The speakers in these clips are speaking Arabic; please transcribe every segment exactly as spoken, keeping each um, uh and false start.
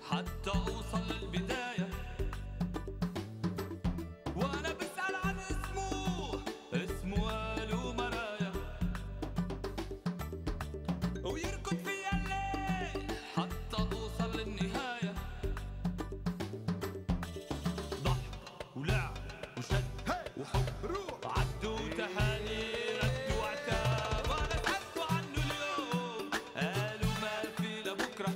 حتى اوصل للبداية، وانا بسأل عن اسمه، اسمه قالوا مرايا، ويركض فيا الليل حتى اوصل للنهاية. ضحك ولعب وشد وحب عدوا تهاني ردوا عتاب، وانا سألت عنه اليوم قالوا ما في لبكرة.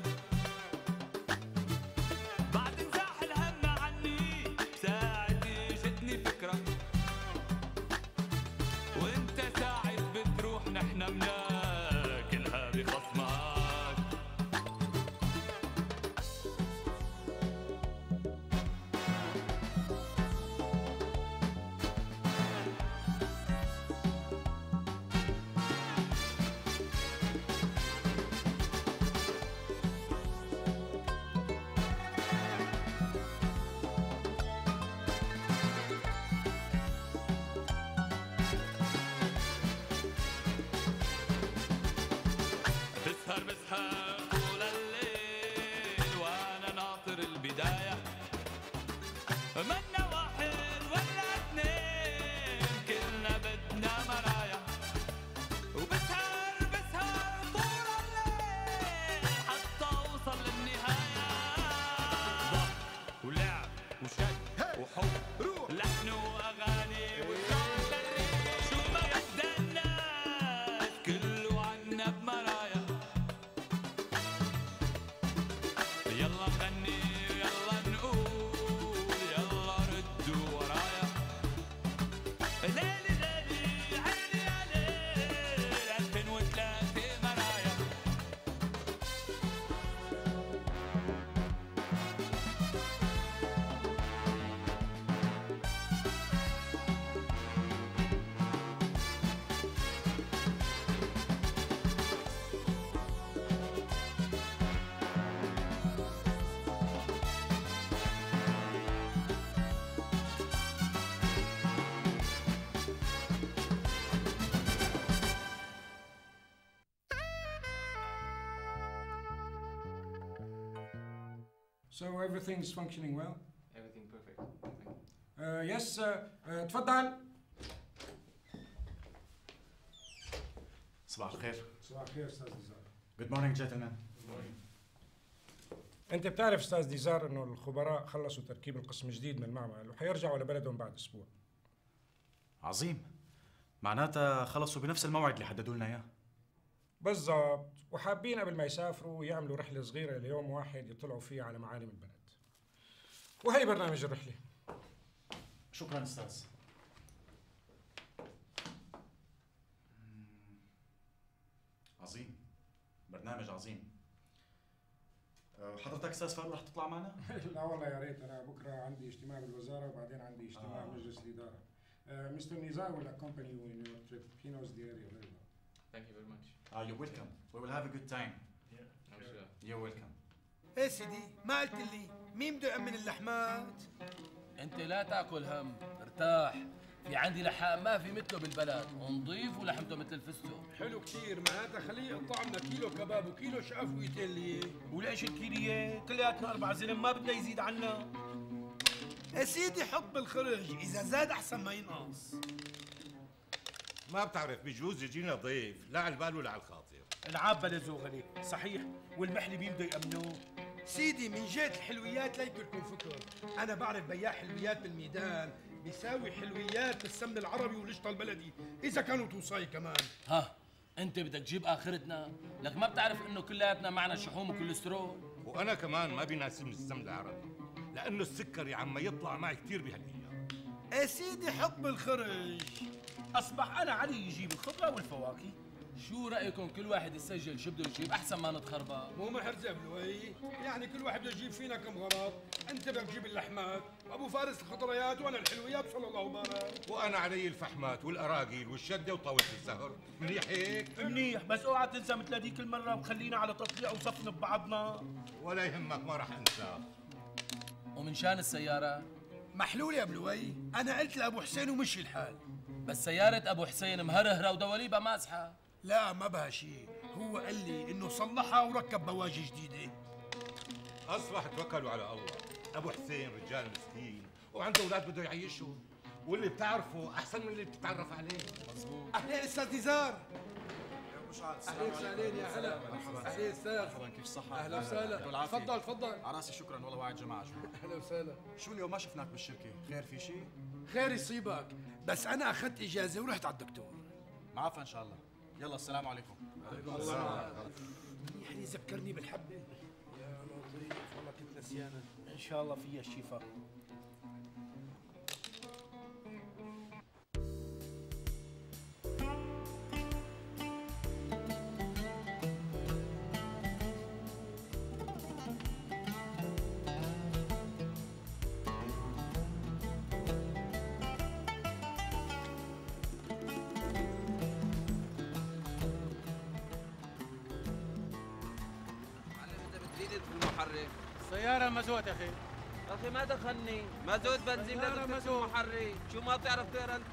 بعد نزاح الهم عني بساعتي جتني فكرة، وانت ساعد بتروح نحنا بناكلها بخصمك. بسهر بسهر طول الليل وانا ناطر البداية، منا واحد ولا اثنين كلنا بدنا مرايا، وبسهر بسهر طول الليل حتى اوصل للنهاية. ضحك ولعب وشد وحب لحن واغاني وشعر الريح، شو ما بدنا الناس كله عنا بمرايا. يلا نغني يلا نقول يلا ردوا ورايا، ليلي ليلي عيني يا ليل ألفين وثلاثة مرايا. So everything's functioning well? Everything perfect. Thank you. Uh, yes, uh, uh, تفضل. صباح الخير. صباح الخير استاذ ديزار. Good morning gentlemen. انت بتعرف استاذ ديزار انه الخبراء خلصوا تركيب القسم الجديد من المعمل وحيرجعوا لبلدهم بعد اسبوع. عظيم. معناتها خلصوا بنفس الموعد اللي حددوا لنا اياه. بالضبط، وحابين قبل ما يسافروا يعملوا رحلة صغيرة ليوم واحد يطلعوا فيه على معالم البلد. وهي برنامج الرحلة. شكرا استاذ. عظيم. برنامج عظيم. أه، حضرتك استاذ فاروق رح تطلع معنا؟ لا والله يا ريت، انا بكره عندي اجتماع بالوزارة وبعدين عندي اجتماع آه. مجلس الإدارة. مستر نزار will accompany you in your trip. He knows the area very well. Thank you very much. Ah, you're welcome. We will have a good time. I'm sure. You're welcome. ايه سيدي ما قلت لي مين بده يأمن اللحمات؟ انت لا تاكل هم، ارتاح. في عندي لحام ما في مثله بالبلد، ونضيف ولحمته مثل الفستق. حلو كثير، معناتها خليه يقطع لنا كيلو كباب وكيلو شقف ويتليه. وليش الكيلية؟ كلياتنا أربع زلم ما بدنا يزيد عنا. يا سيدي حط بالخرج، إذا زاد أحسن ما ينقص. ما بتعرف بجوز يجينا ضيف لا على البال ولا على الخاطر. العاب بلا زوغلي، صحيح، والمحلي مين بده يأمنوه؟ سيدي من جهة الحلويات لا يكلكم فكر، أنا بعرف بياع حلويات بالميدان بيساوي حلويات بالسمن العربي والقشطة البلدي، إذا كانوا توصاي كمان. ها، أنت بدك تجيب آخرتنا؟ لك ما بتعرف إنه كلياتنا معنا شحوم وكوليسترول؟ وأنا كمان ما بيناسبني السمن العربي، لأنه السكر يا عم يطلع معي كثير بهالأيام. يا سيدي حط بالخرج. أصبح أنا علي يجيب الخضرة والفواكه. شو رأيكم كل واحد يسجل شو بده يجيب أحسن ما نتخربط؟ مو محرزة بلوي، يعني كل واحد بده يجيب فينا كم غلط، أنت بدك تجيب اللحمات، وأبو فارس الخضريات وأنا الحلويات صلى الله وبارك. وأنا علي الفحمات والأراجيل والشدة وطاولة السهر، منيح هيك؟ منيح، بس اوعى تنسى مثل هذيك المرة وخلينا على تطليع وصفن ببعضنا. ولا يهمك ما راح أنساه. ومن شان السيارة؟ محلول يا بلوي، أنا قلت لأبو حسين ومشي الحال. بس سيارة أبو حسين مهرهرة ودواليبها ماسحة. لا ما بها شيء، هو قال لي إنه صلحها وركب بواجي جديدة. اصبح توكلوا على الله. ابو حسين رجال مسكين وعنده اولاد بده يعيشهم، واللي بتعرفه احسن من اللي بتتعرف عليه. مظبوط. اهلين استاذ نزار. مشعل اهلين وسهلين يا هلا. اهلين استاذ. مرحبا، كيف الصحة؟ اهلا وسهلا. تفضل تفضل. على راسي شكرا والله، واعد جماعة جماعة. اهلا وسهلا. شو اليوم ما شفناك بالشركة؟ خير في شيء؟ خير يصيبك، بس انا اخذت اجازه ورحت على الدكتور. معافى ان شاء الله. يلا السلام عليكم. يعني ذكرني بالحبه. يا لطيف والله كنت نسيانه. ان شاء الله فيها الشفاء. سيارة مازوت يا أخي. أخي ما دخلني، مازوت بنزين لازم تكون محرك، شو ما بتعرف تقرا أنت؟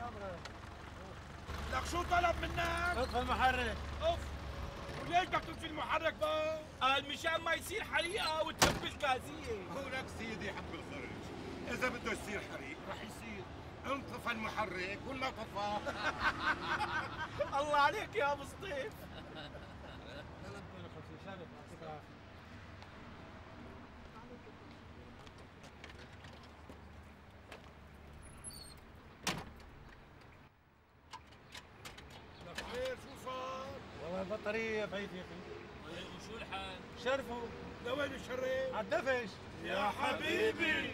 لك شو طلب منك؟ اطفي المحرك. اوف، وليش بدك تطفي المحرك بقى؟ قال مشان ما يصير حريقة وتهب الكازية. هونك سيدي حب الخرج، اذا بده يصير حريق رح يصير. انطفى المحرك ولا طفى. الله عليك يا أبو سطيف. خير شو صار؟ والله البطارية بعيد يا أخي. طيب وشو الحال؟ شرفوا. لوين الشريف؟ عالدفش. يا حبيبي.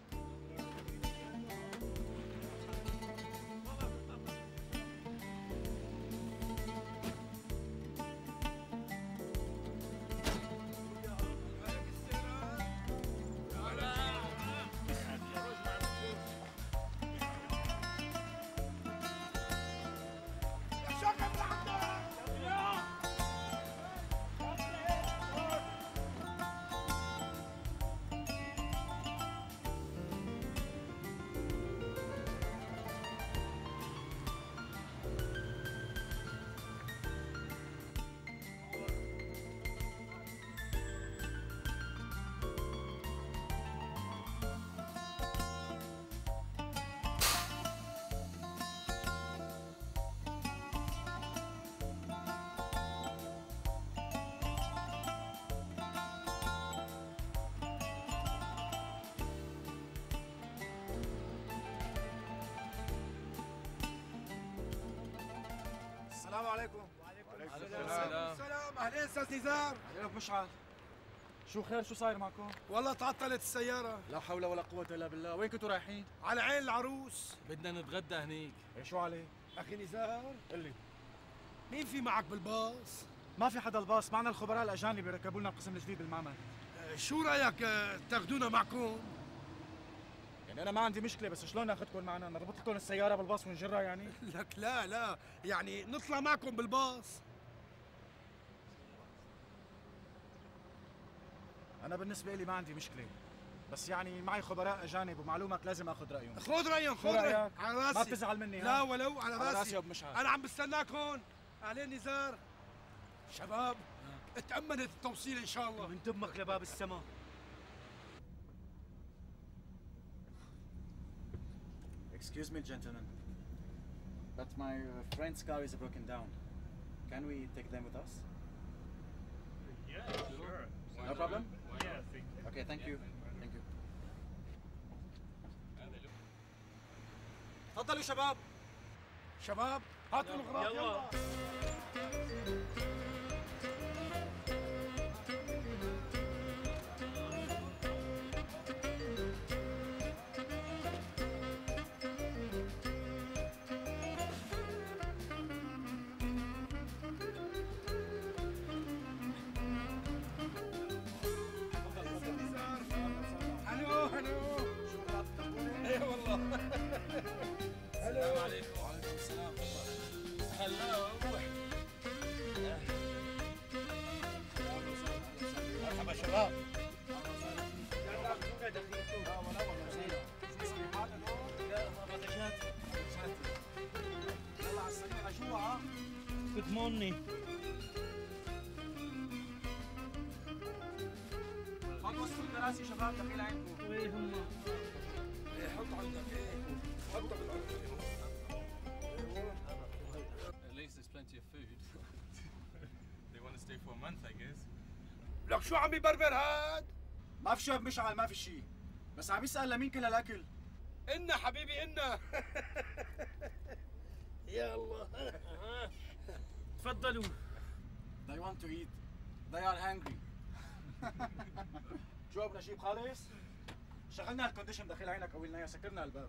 السلام عليكم. وعليكم السلام. السلام. اهلين استاذ نزار. عليكم مشعل. شو خير، شو صاير معكم؟ والله تعطلت السيارة. لا حول ولا قوة الا بالله، وين كنتوا رايحين؟ على عين العروس. بدنا نتغدى هنيك. إيه شو عليه؟ اخي نزار، قل لي. مين في معك بالباص؟ ما في حدا الباص، معنا الخبراء الاجانب يركبوا لنا القسم الجديد بالمعمل. آه، شو رايك آه، تاخذونا معكم؟ يعني انا ما عندي مشكلة، بس شلون ناخذكم معنا؟ نربط لكم السيارة بالباص ونجرها يعني؟ لك لا لا، يعني نطلع معكم بالباص. انا بالنسبة لي ما عندي مشكلة، بس يعني معي خبراء اجانب ومعلومك لازم اخذ رايهم. خذ رايهم خذ شو رايهم رأيك؟ على راسي. ما بتزعل مني؟ لا ها؟ ولو على راسي. على راسي يا ابو مشعل. انا عم بستناك هون. اهلين نزار. شباب اتأمنت التوصيل ان شاء الله. من دمك لباب السماء. Excuse me, gentlemen, but my uh, friend's car is broken down. Can we take them with us? Yeah, sure. No problem? Yeah, thank you. Okay, thank you. Thank you. تفضلوا شباب. شباب هاتوا الغراض يلا. هلو هلو. اي والله. السلام عليكم. وعليكم السلام. هلا روح. مرحبا شباب. Good morning. تفضلوا راسي شباب دخيل عندكم. وين هم؟ ايه حط عندك ايه حطها بالارض. At least there's plenty of food. They want to stay for a month, I guess. لك شو عم يبربر هاد؟ ما في شاب مشعل ما في شيء، بس عم يسأل لمين كل هالاكل؟ إنا حبيبي إنا. يا الله. تفضلوا. They want to eat. They are hungry. شو ابو نجيب خالص؟ شغلنا الكونديشن داخل عينك قولنا سكرنا الباب.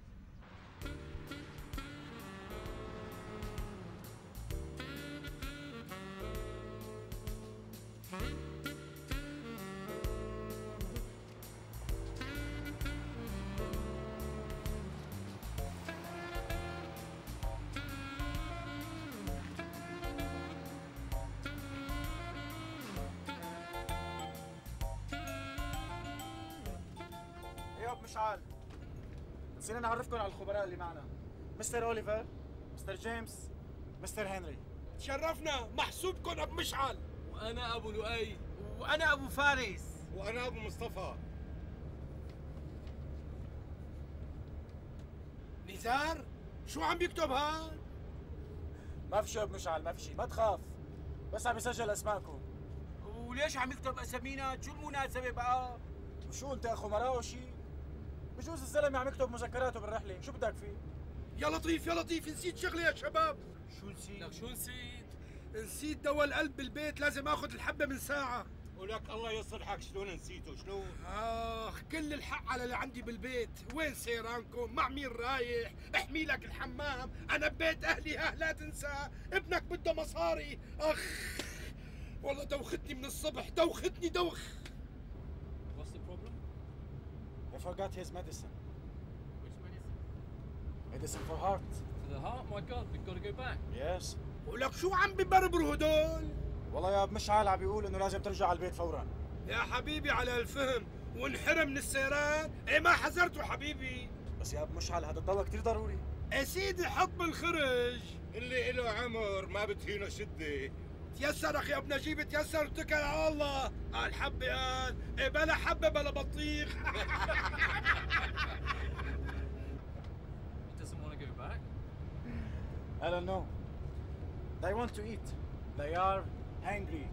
مشعل نسينا نعرفكم على الخبراء اللي معنا. مستر اوليفر، مستر جيمس، مستر هنري. تشرفنا محسوبكم ابو مشعل. وانا ابو لؤي. وانا ابو فارس. وانا ابو مصطفى. نزار شو عم يكتب هاد؟ ما في شيء ابو مشعل، ما في شيء، ما تخاف، بس عم يسجل اسماءكم. وليش عم يكتب اسامينا؟ شو المناسبة بقى؟ وشو انت اخو مراه شيء؟ بجوز الزلمه عم يكتب مذكراته بالرحله، شو بدك فيه؟ يا لطيف يا لطيف نسيت شغله يا شباب. شو نسيت؟ لك شو نسيت؟ نسيت دواء القلب بالبيت، لازم اخذ الحبه من ساعه. ولك الله يصلحك شلون نسيته شلون؟ اخ كل الحق على اللي عندي بالبيت، وين سيرانكم؟ مع مين رايح؟ احمي لك الحمام، انا ببيت اهلي ها لا تنسى، ابنك بده مصاري، اخ والله دوختني من الصبح، دوختني دوخ. What's the problem? He forgot his medicine. Which medicine? Medicine for heart. For the heart? My God, we've got to go back. Yes. ولك شو عم ببربروا هدول؟ والله يا ابو مشعل عم بيقول انه لازم ترجع على البيت فورا. يا حبيبي على الفهم، وانحرم من السيران، ايه ما حذرته حبيبي. بس يا ابو مشعل هذا الدواء كثير ضروري. يا سيدي حط بالخرج. اللي إله عمر ما بتهينه شده. تيسر اخي ابو نجيب، تيسر واتكل على الله. قال حبه قال، إيه بلا حبه بلا بطيخ. He doesn't want to go back. I don't know. They want to eat. They are hungry.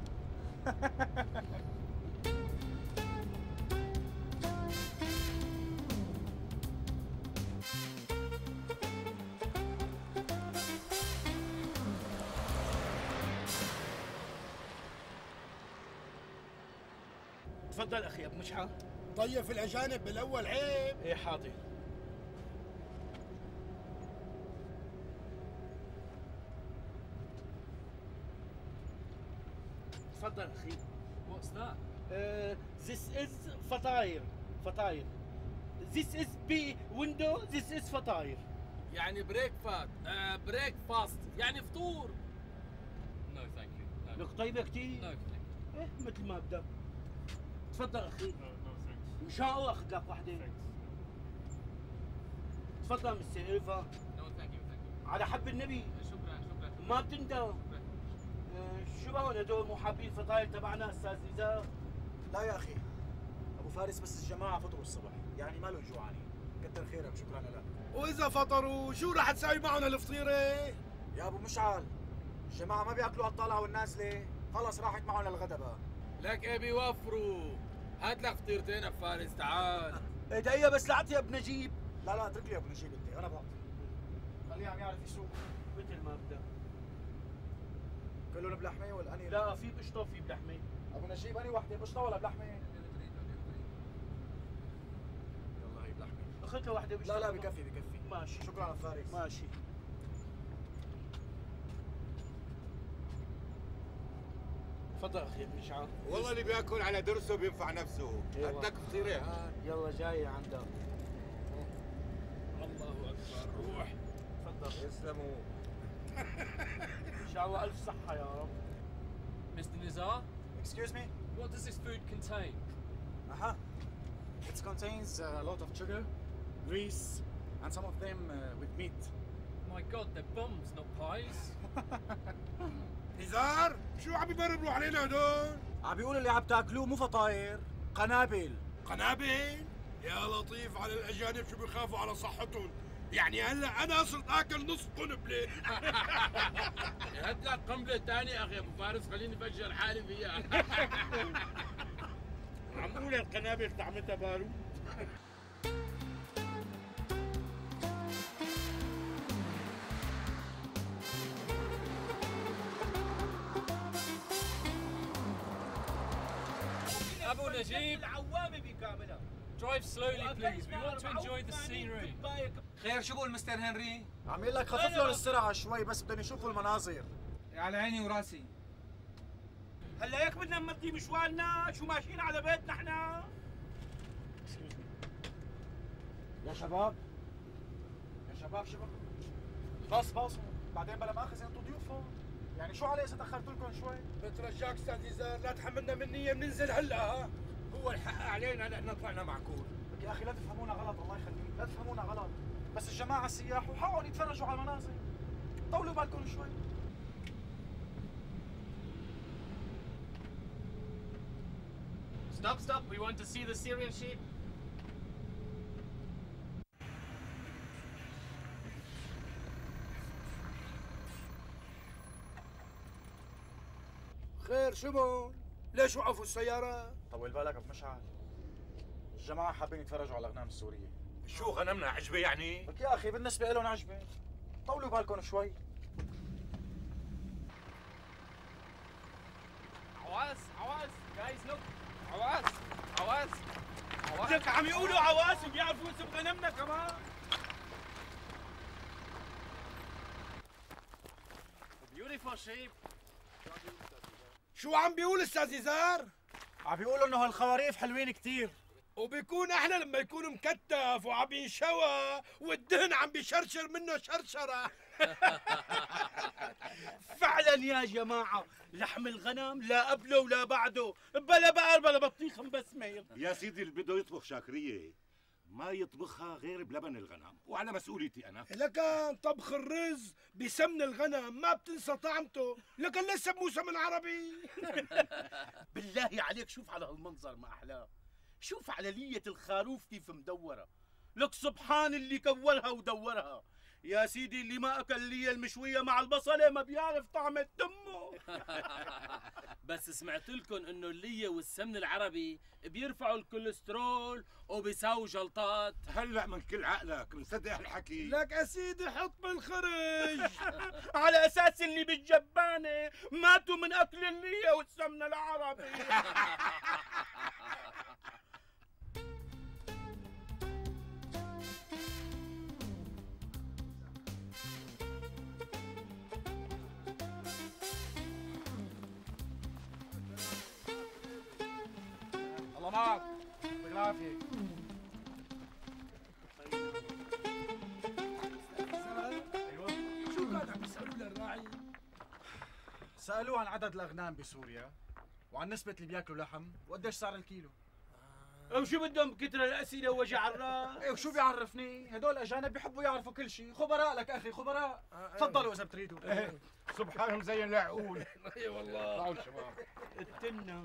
تفضل اخي ابو مشعل. ضيف الاجانب بالاول عيب. ايه حاضر. تفضل اخي. What's that? Uh, this is فطاير. فطاير. This is B window. This is فطاير. يعني بريك فات آه بريك فاست يعني فطور. No thank you. No. لك طيبة كتير. No thank ايه مثل ما بدك. تفضل اخي. مشان الله اخذ لك وحده. تفضل مستر إلفا. No, thank you, thank you. على حب النبي. شكرا شكرا. ما بتندم. آه، شو بهون هدول مو حابين الفطاير تبعنا استاذ نزار؟ لا يا اخي، ابو فارس بس الجماعه فطروا الصبح، يعني ما لهم جوعانين. كتر خيرك، شكرا لك. واذا فطروا شو رح تساوي معهم الفطيره؟ يا ابو مشعل، الجماعه ما بياكلوا على الطالعه والنازله، خلص راحت معهم للغدا بقى. لك ايه بيوفروا. هات لك فطيرتين يا فارس تعال. ايه دقيقة بس لعتي يا ابو نجيب. لا لا اترك لي يا ابو نجيب انت، انا بعطي. خليه عم يعرف يسوق. مثل ما بدك. كلهم بلحمه ولا اني؟ لا في بقشطة وفي بلحمة. ابو نجيب اني وحده بقشطه ولا بلحمه؟ يلا هي بلحمه. اخذ له وحدة بقشطة. لا لا بكفي بكفي. ماشي. شكرا على فارس. ماشي. تفضل اخي ابن مشعل. والله اللي بياكل على درسه بينفع نفسه. أيوة. بدك فطيره هات. يلا جاي عندك. الله اكبر، روح. تفضل. يسلموا. ان شاء الله الف صحة يا رب. Mister Nizar, Excuse me? what does this food contain? Uh-huh. It contains uh, a lot of sugar, grease, and some of them uh, with meat. My God, they're bombs, not pies. نزار شو عم يبربروا علينا هدول؟ عم بيقول اللي عم تاكلوه مو فطاير، قنابل. قنابل؟ يا لطيف على الاجانب شو بيخافوا على صحتهم. يعني هلا انا صرت اكل نص قنبله. هات لك قنبله ثانيه يا اخي ابو فارس، خليني افجر حالي فيها. معقولة القنابل طعمتها بارود؟ Abu Najib, drive slowly please. We want to enjoy the scenery. خير شو بقول مستر هنري؟ عم يقول لك خفف لهم السرعه شوي بس بدهم يشوفوا المناظر. على عيني وراسي. هلا هيك بدنا نمضي مشوارنا، شو ماشيين على بيتنا احنا؟ يا شباب يا شباب شباب بس بس بعدين بلا ماخذ انتم ضيوفهم. يعني شو علي اذا تاخرت لكم شوي؟ بترجاك استاذ نزار لا تحملنا من نيه بننزل هلا. ها هو الحق علينا لأننا طلعنا معقول. لك يا اخي لا تفهمونا غلط الله يخليك، لا تفهمونا غلط، بس الجماعه السياح وحقهم يتفرجوا على المناظر. طولوا بالكم شوي. Stop, stop. We want to see the Syrian sheep. خير شمون؟ ليش وقفوا السيارة؟ طول بالك ابو مشعل، الجماعه حابين يتفرجوا على الاغنام السوريه. شو غنمنا عجبه يعني؟ لك يا اخي بالنسبه لهم عجبه، طولوا بالكم شوي. عواز عواز جايز لوك عواز عواز عواز. لك عم يقولوا عواز وبيعرفوا اسم غنمنا كمان. Beautiful sheep. شو عم بيقول استاذ نزار؟ عم بيقولوا انه هالخواريف حلوين كثير، وبيكون احلى لما يكون مكتف وعم ينشوى والدهن عم بيشرشر منه شرشره. فعلا يا جماعة لحم الغنم لا قبله ولا بعده، بلا بقر بلا بطيخ مبسمير. يا سيدي اللي بده يطبخ شاكريه ما يطبخها غير بلبن الغنم، وعلى مسؤوليتي انا. لكن طبخ الرز بسمن الغنم ما بتنسى طعمته، لكن ليش سموه سمن عربي؟ بالله عليك شوف على هالمنظر ما أحلاه، شوف على لية الخروف كيف مدورة، لك سبحان اللي كورها ودورها. يا سيدي اللي ما أكل لية المشوية مع البصلة ما بيعرف طعم تمه. بس سمعت لكم انه اللية والسمن العربي بيرفعوا الكوليسترول وبيساووا جلطات. هلا من كل عقلك مصدق هالحكي؟ لك يا سيدي حط بالخرج. على أساس اللي بالجبانة ماتوا من أكل اللية والسمن العربي. الله معك يعطيك العافيه. ايوه شو كان عم يسالوا للراعي؟ سالوه عن عدد الاغنام بسوريا وعن نسبه اللي بياكلوا لحم وقديش صار الكيلو. وشو بدهم كتر الأسئلة ووجع الراس؟ ايه وشو بيعرفني؟ هدول اجانب بيحبوا يعرفوا كل شيء، خبراء لك اخي خبراء. تفضلوا اذا بتريدوا. سبحانهم زي العقول. اي والله. طلعوا الشباب. التنة.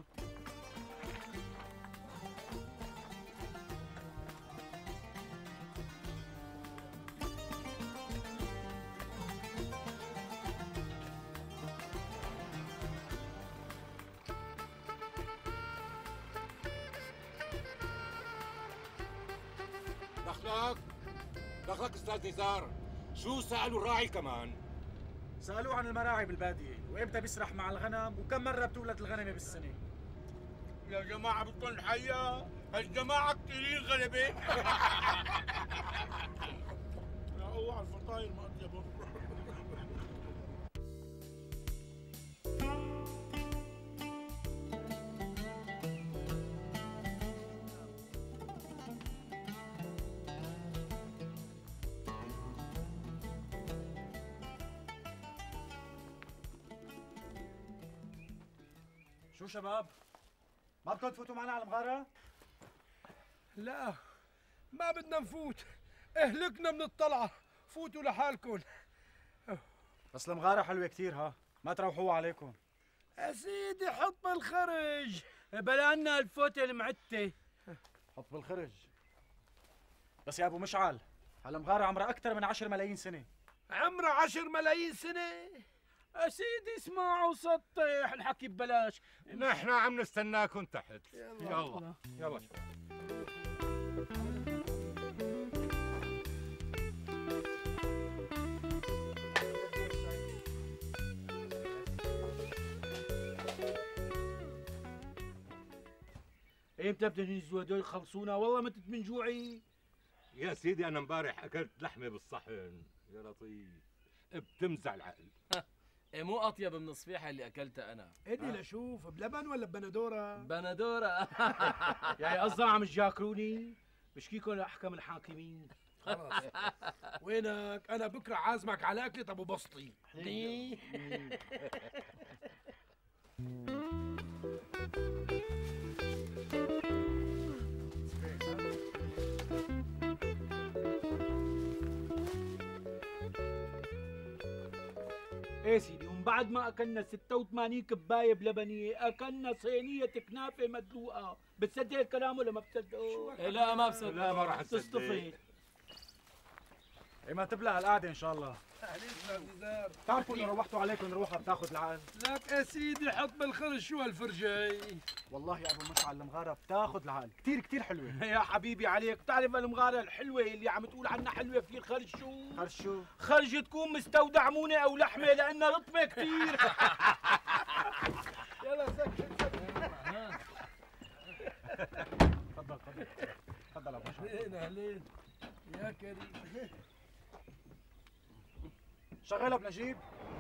دخلك دخلك استاذ نزار، شو سالوا الراعي كمان؟ سالوه عن المراعي بالباديه وامتى بيسرح مع الغنم وكم مره بتولد الغنمه بالسنه. يا جماعة بتكون حية، هالجماعة كتيرين غلبة. يا اوعى الفطاير ما أطيبهم. شو شباب؟ ما بدكم تفوتوا معنا على المغاره؟ لا ما بدنا نفوت، اهلكنا من الطلعه، فوتوا لحالكم. بس المغاره حلوه كثير ها، ما تروحوها عليكم. يا سيدي حط بالخرج. بلا عنا الفوتة المعتة. حط بالخرج. بس يا ابو مشعل، هالمغاره عمرها اكثر من عشر ملايين سنه. عمرها عشر ملايين سنه؟ يا سيدي اسمعوا سطح الحكي ببلاش. نحن عم نستناكم تحت. يلا يلا يلا شباب. امتى بدهم ينزلوا هدول يخلصونا؟ والله متت من جوعي. يا سيدي انا امبارح اكلت لحمه بالصحن يا لطيف بتمزع العقل. إيه مو اطيب من الصفيحه اللي اكلتها انا. ادي لشوف بلبن ولا ببندوره؟ بندوره. يعني قصدهم عم تجاكروني؟ بشكيكم لاحكم الحاكمين. خلاص وينك؟ انا بكره عازمك على اكله ابو بسطي. ايه سيدي، ومن بعد ما اكلنا ستة وثمانين كبايه بلبنيه اكلنا صينيه كنافه مدلوقه. بتصدق الكلام ولا ما بتصدقه؟ إيه لا ما بصدق. لا ما راح تصدق. تصطفي. ايه ما تبلع القعده ان شاء الله. بتعرفوا انه روحتوا عليكم نروحها بتاخذ العقل. لك يا سيدي حط بالخرج شو هالفرجه. والله يا ابو مشعل المغاره بتاخذ العقل، كثير كثير حلوه. يا حبيبي عليك، بتعرف المغاره الحلوه اللي عم تقول عنها حلوه في خرج شو؟ خرج شو؟ خرج تكون مستودع مونه او لحمه لانها رطبه كثير. يلا سكت سكت. تفضل تفضل تفضل ابو مشعل. اهلين اهلين يا كريم. شغلها بنجيب.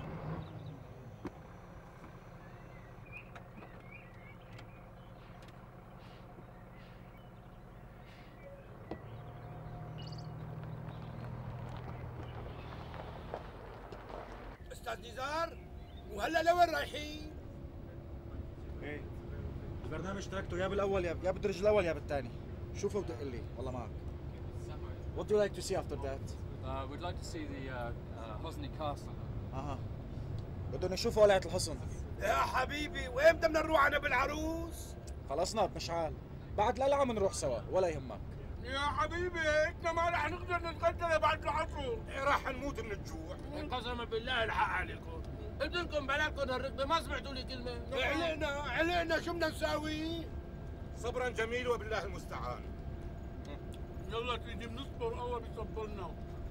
استاذ نزار وهلا لوين رايحين؟ ايه البرنامج تركته يا بالاول يا يا بالدرج الاول يا بالثاني. شوفوا بدق لي والله معك. What do you like to see after that? Uh, we'd like to see the uh, uh, Hosni Castle. اها بدهم يشوفوا قلعة الحصن. يا حبيبي وين بدنا نروح انا بالعروس؟ خلصنا بمشعل، بعد القلعة بنروح سوا ولا يهمك. يا حبيبي احنا ما رح نقدر نتغدى بعد العصر. راح نموت من الجوع. قسما بالله الحق عليكم. ابنكم بلاكم هالركبه ما سمعتوا لي كلمه. علقنا علقنا شو بدنا نساوي؟ صبرا جميل وبالله المستعان. يلا سيدي بنصبر الله بيصبرنا.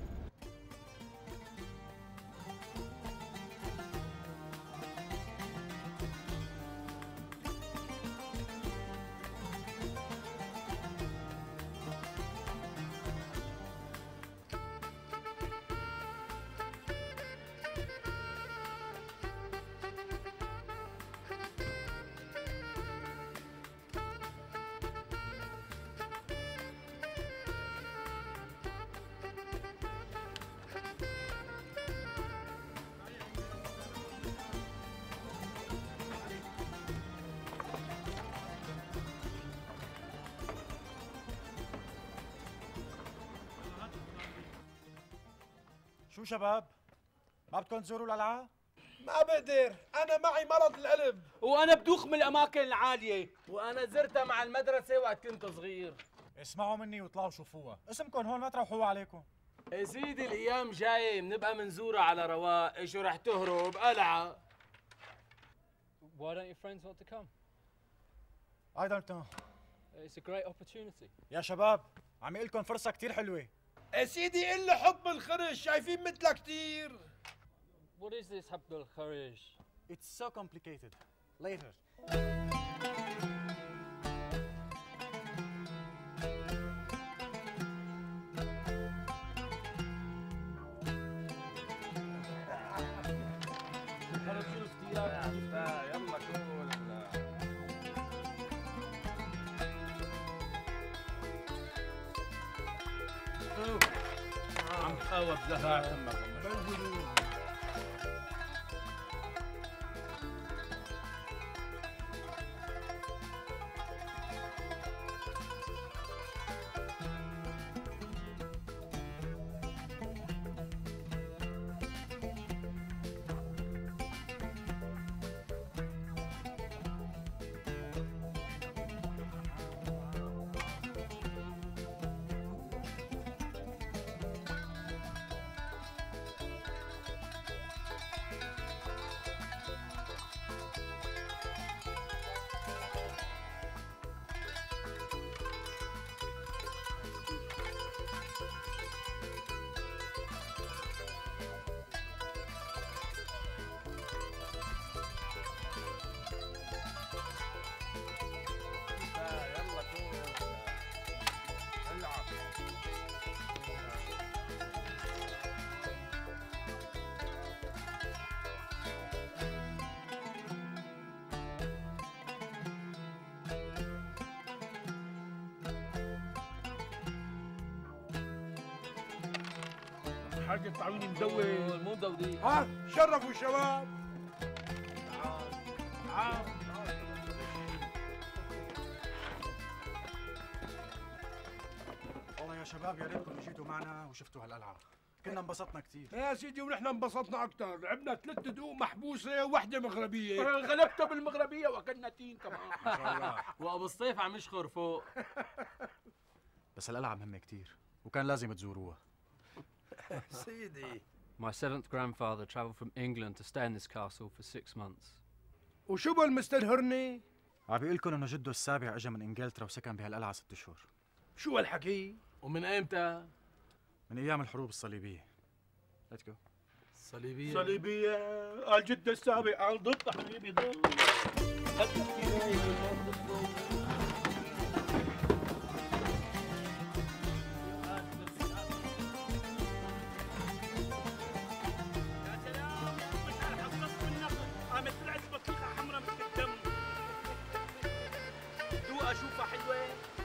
شو شباب؟ ما بدكم تزوروا القلعة؟ ما بقدر، أنا معي مرض القلب. وانا بدوخ من الاماكن العاليه. وانا زرتها مع المدرسه وقت كنت صغير. اسمعوا مني وطلعوا شوفوها، اسمكم هون ما تروحوا عليكم. يا سيدي الايام جايه بنبقى منزورها على رواق. شو رح تهرب قلعه؟ Why don't your friends want to come? I don't know. It's a great opportunity. يا شباب عم لكم فرصة كثير حلوة. يا سيدي إلا حط بالخرج، شايفين مثلها كثير. What is this حب الخرج? It's so complicated. Later. عم تقاوى بزهر تمك. حاجة يطلعوني مدور. مو مدورين. ها شرفوا شباب. تعال تعال. والله يا شباب يا ريتكم اجيتوا معنا وشفتوا هالقلعة، كنا انبسطنا كثير. يا سيدي ونحن انبسطنا أكثر، لعبنا ثلاث دقوق محبوسة ووحدة مغربية. غلبتها بالمغربية وأكلنا تين كمان. ما شاء الله. وأبو الصيف عم يشخر فوق. بس القلعة مهمة كثير وكان لازم تزوروها. سيدي. My seventh grandfather travelled from England to stay in this castle for six months. وشو بالمستر هرني؟ عم بيقول لكم انه جده السابع اجى من انجلترا وسكن بهالقلعة ست اشهر. شو هالحكي؟ ومن ايمتى؟ من ايام الحروب الصليبية. ليتس جو. صليبية صليبية قال جدة السابع قال ضد حبيبي ضد. اشوفها حلوه.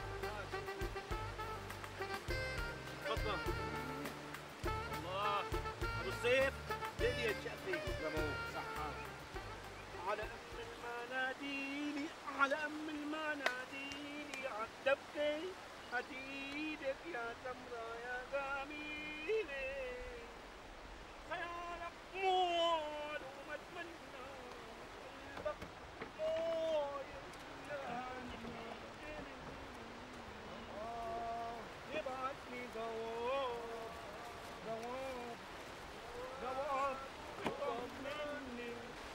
تفضل. الله ابو السيف ليلي الشقفي. صحة. على ام المناديل على ام المناديل عالدبكه هديدك يا تمره يا جميله. خيالك مول وما اتمنى قلبك مول. يبعثني جواب جواب جواب طمني.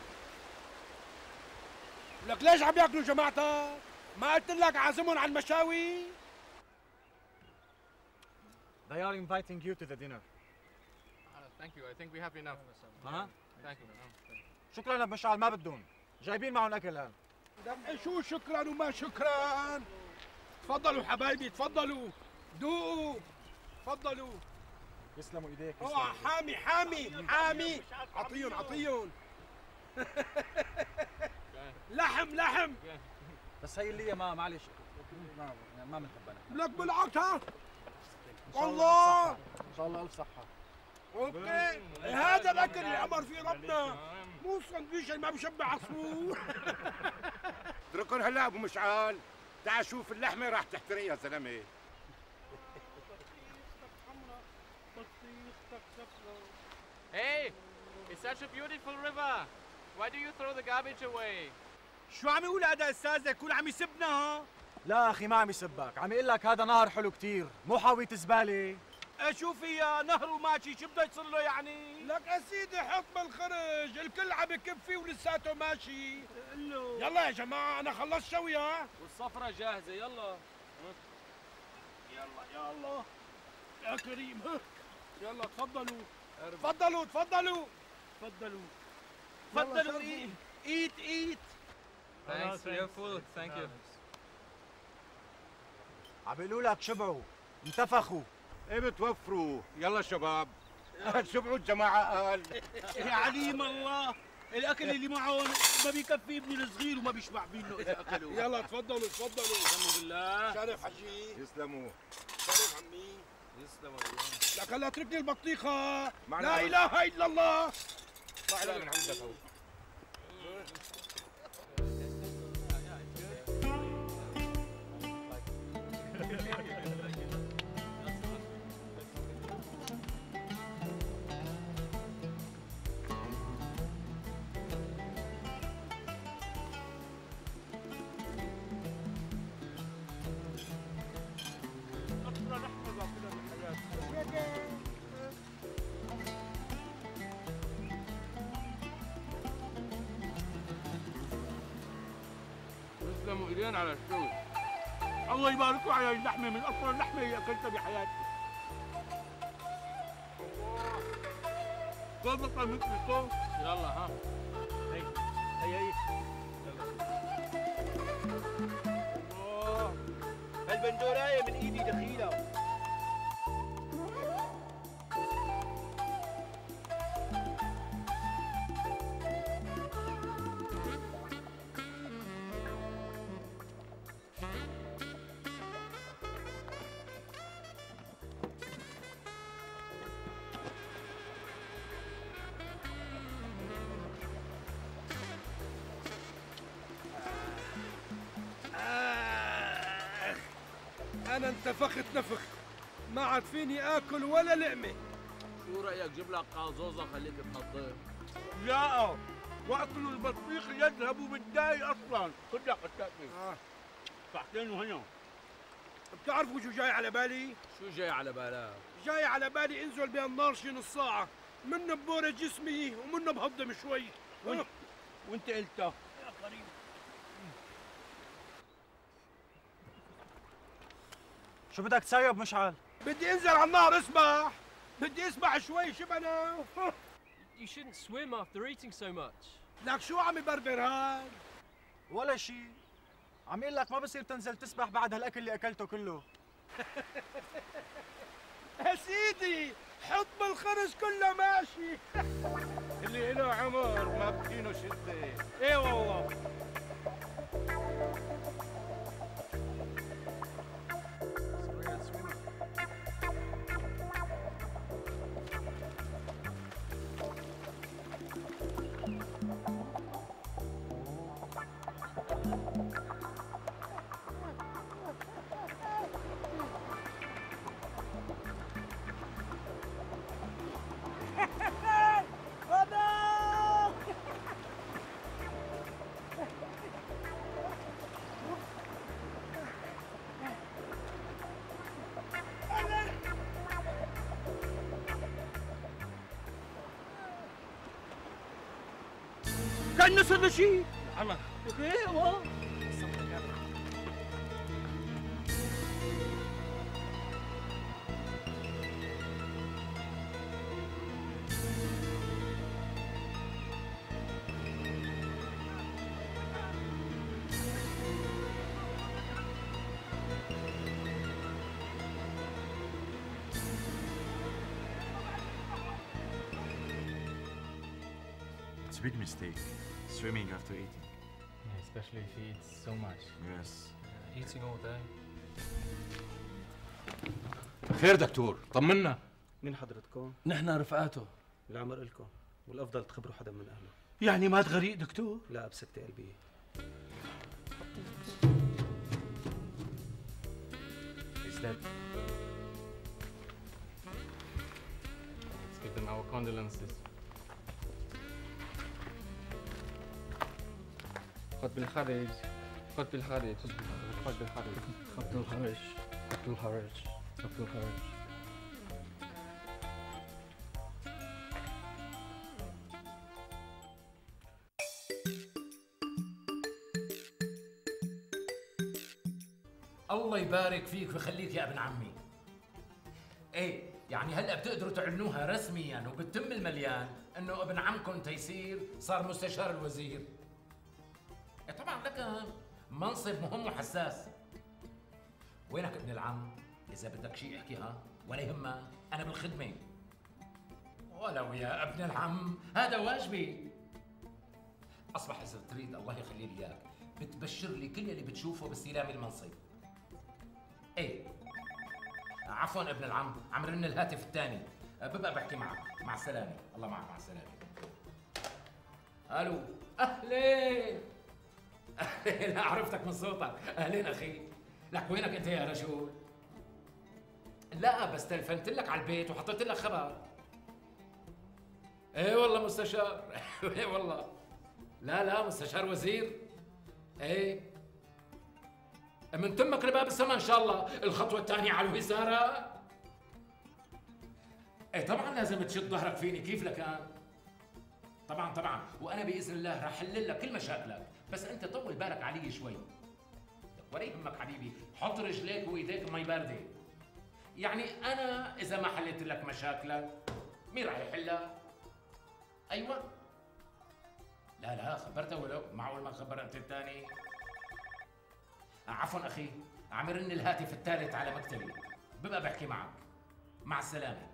لك ليش عم ياكلوا جماعتك؟ ما قلت لك عازمهم على المشاوي؟ They are inviting you to the dinner. Thank you. I think we have enough. ها؟ Thank you. شكرا يا مشعل ما بدهم. جايبين معهم اكل هان. دقي شو شكرا وما شكرا. تفضلوا حبايبي تفضلوا. دوقوا. تفضلوا. يسلموا ايديك. اوعى حامي حامي حامي. عطيهم عطيهم. لحم لحم. بس هي اللي ما معلش ما ما بنحبها. لك بالعكس ها. والله. ان شاء الله الف صحة. اوكي هذا الاكل اللي امر فيه ربنا، مو السندويش اللي ما بشبع عصفور. اتركهم هلا ابو مشعل، تعال شوف اللحمه راح تحترق يا زلمه. Hey, it's such a beautiful river. Why do you throw the garbage away? شو عم يقول هذا استاذ؟ يكون عم يسبنا ها؟ لا اخي ما عم يسبك، عم يقول لك هذا نهر حلو كثير، مو حاوية زبالة. اشوف يا نهر وماشي، شو بده يصير له يعني؟ لك يا سيدي حط بالخرج، الكل عم يكب فيه ولساته ماشي. يلا يا جماعة أنا خلصت شوي ها؟ والصفرة جاهزة يلا. يلا يلا يا كريم ها؟ يلا تفضلوا تفضلوا تفضلوا تفضلوا تفضلوا ايت ايت ايت. Thanks for your food. Thank you. عم بيقولوا لك شبعوا انتفخوا. ايه بتوفروا يلا شباب. شبعوا الجماعه قال. يا عليم الله الاكل اللي معهم ما بيكفي ابني الصغير وما بيشبع منه اذا اكلوا. يلا تفضلوا تفضلوا. الحمد بالله. شرف حجي. يسلموا. شرف عمي. يسلموا. لك هلا اترك لي البطيخة. معنا لا إله إلا الله. طلع من عندك اهو. يسلموا ايدين على الشوي. الله يبارك له على اللحمه، من افضل اللحمه اللي اكلتها بحياتي. ضبطها مثل الصوت. يلا ها. هي هي هي. الله هالبندورايه من ايدي دخيله. انا انتفخت نفخ، ما عاد فيني اكل ولا لقمه. شو رايك جيب لك قازوزه خليك تنظف؟ لا، واكل البطيخ يذهب بالداي اصلا. خذ لك التأكيد. اه ساعتين وهنا. بتعرفوا شو جاي على بالي؟ شو جاي على بالك؟ جاي على بالي انزل بهالنار شي نص ساعة، منه ببورة جسمي ومنه بهضم شوي. وانت وانت قلتها يا قريب. شو بدك تسوي ابو مشعل؟ بدي انزل على النهر اسبح، بدي اسبح شوي شبنا. You shouldn't swim after eating so much. لك شو عم يبربر هاد؟ ولا شيء، عم يقول لك ما بصير تنزل تسبح بعد هالاكل اللي اكلته كله. يا سيدي حط بالخرج كله ماشي. اللي له عمر ما بكينه شده. ايه والله. كان نصر له شيء. الله. ايوه. It's a big mistake, swimming after eating. Yeah, especially if he eats so much. Yes. Uh, eating all day. خير دكتور، طمنا. مين حضرتكم؟ نحن رفقاته. العمر إلكم، والأفضل تخبروا حدا من أهله. يعني مات غريق دكتور؟ لا، بسكتة قلبية. He's dead. Let's give them our condolences. خد بالخرج، خد بالخرج، خد بالخرج، خد بالخرج، خد بالخرج، خد بالخرج. الله يبارك فيك ويخليك يا ابن عمي. ايه يعني هلا بتقدروا تعلنوها رسميا وبتم المليان انه ابن عمكم تيسير صار مستشار الوزير. إيه طبعا لك منصب مهم وحساس. وينك ابن العم؟ اذا بدك شيء احكيها ولا يهمك، انا بالخدمه. ولو يا ابن العم هذا واجبي. اصبح اذا تريد الله يخلي لي اياك بتبشر لي كل اللي بتشوفه باستلام المنصب. ايه عفوا ابن العم، عم رن الهاتف الثاني، ببقى بحكي معك. مع السلامه. الله معك. مع السلامه. الو. اهلين. اهلين. عرفتك من صوتك. اهلين اخي. لك وينك انت يا رجل؟ لا بس تلفنت لك على البيت وحطيت لك خبر. ايه والله مستشار. ايه والله. لا لا مستشار وزير. ايه من تمك لباب السماء ان شاء الله. الخطوه الثانيه على الوزاره. ايه طبعا لازم تشد ظهرك فيني. كيف لك؟ طبعا طبعا، وانا باذن الله راح احل لك كل مشاكلك، بس انت طول بالك علي شوي. ولا يهمك حبيبي، حط رجليك وايديك بمي بارده. يعني انا اذا ما حليت لك مشاكلك مين راح يحلها؟ ايوه. لا لا خبرته ولو معقول ما خبر انت الثاني؟ عفوا اخي، عم يرن الهاتف الثالث على مكتبي، ببقى بحكي معك. مع السلامه.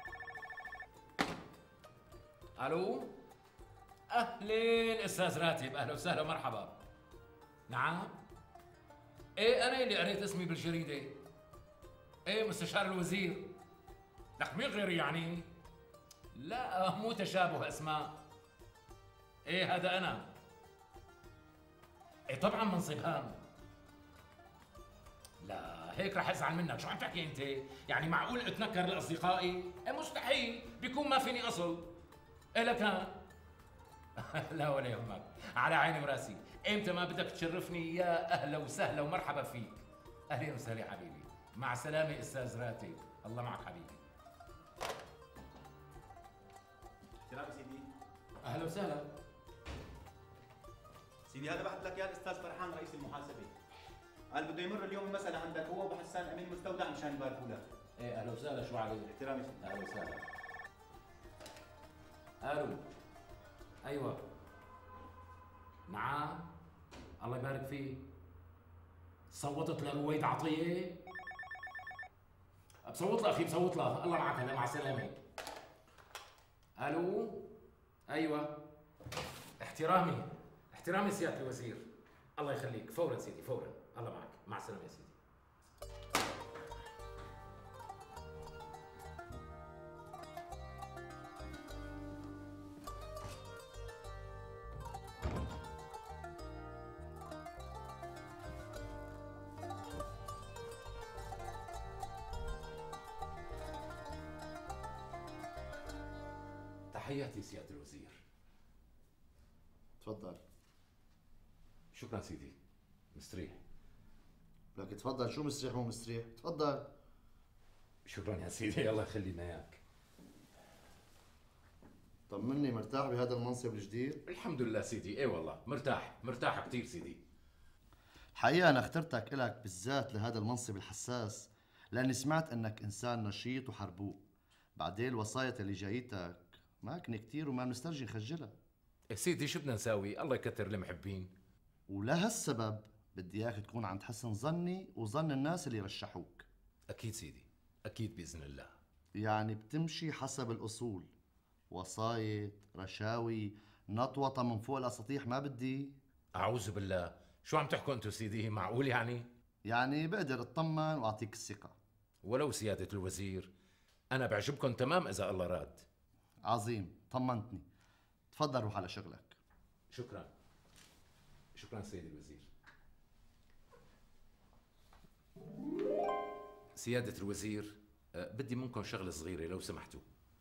الو. اهلين استاذ راتب، اهلا وسهلا ومرحبا. نعم. ايه انا اللي قريت اسمي بالجريده. ايه مستشار الوزير. لك مين غيري يعني؟ لا مو تشابه اسماء. ايه هذا انا. ايه طبعا منصب هام. لا هيك رح ازعل منك. شو عم تحكي انت؟ يعني معقول اتنكر لاصدقائي؟ إيه مستحيل، بيكون ما فيني اصل. إيه لكان لا ولا يهمك، على عيني وراسي. امتى ما بدك تشرفني يا اهلا وسهلا ومرحبا فيك. اهلا وسهلا حبيبي. مع السلامه استاذ راتب، الله معك حبيبي. سلام سيدي. اهلا وسهلا سيدي، هذا بعث لك اياه الاستاذ فرحان رئيس المحاسبه. قال بده يمر اليوم المساء عندك هو وابو حسان امين مستودع مشان يباركوا لك. ايه اهلا وسهلا. شو عليك؟ احترامي سيدي. اهلا وسهلا. الو. ايوه. نعم. الله يبارك فيك. صوتت لرويد عطيه؟ بصوت لها اخي، بصوت لها. الله معك هلا، مع السلامه. الو. ايوه. احترامي احترامي سياده الوزير. الله يخليك. فورا سيدي، فورا. الله معك، مع السلامه يا سيدي. تحياتي سيادة الوزير. تفضل. شكرا سيدي، مستريح. لك تفضل، شو مستريح مو مستريح؟ تفضل. شكرا يا سيدي، الله يخلينا اياك. طمني، مرتاح بهذا المنصب الجديد؟ الحمد لله سيدي، ايه والله مرتاح، مرتاح كثير سيدي. الحقيقة أنا اخترتك إلك بالذات لهذا المنصب الحساس لأني سمعت أنك إنسان نشيط وحربوق. بعدين الوصايا اللي جايتك ماكنة كتير وما بنسترجي نخجلها. يا سيدي شو بدنا نساوي؟ الله يكثر المحبين. ولهالسبب بدي اياك تكون عند حسن ظني وظن الناس اللي رشحوك. اكيد سيدي، اكيد باذن الله. يعني بتمشي حسب الاصول، وصاية، رشاوي، نطوطة من فوق الاساطيح ما بدي. اعوذ بالله، شو عم تحكوا انتو سيدي؟ معقول يعني؟ يعني بقدر اطمن واعطيك الثقة. ولو سيادة الوزير، انا بعجبكم تمام اذا الله راد. عظيم، طمنتني. تفضل روح على شغلك. شكرا. شكرا سيدي الوزير. سيادة الوزير، بدي منكم شغلة صغيرة لو سمحتوا.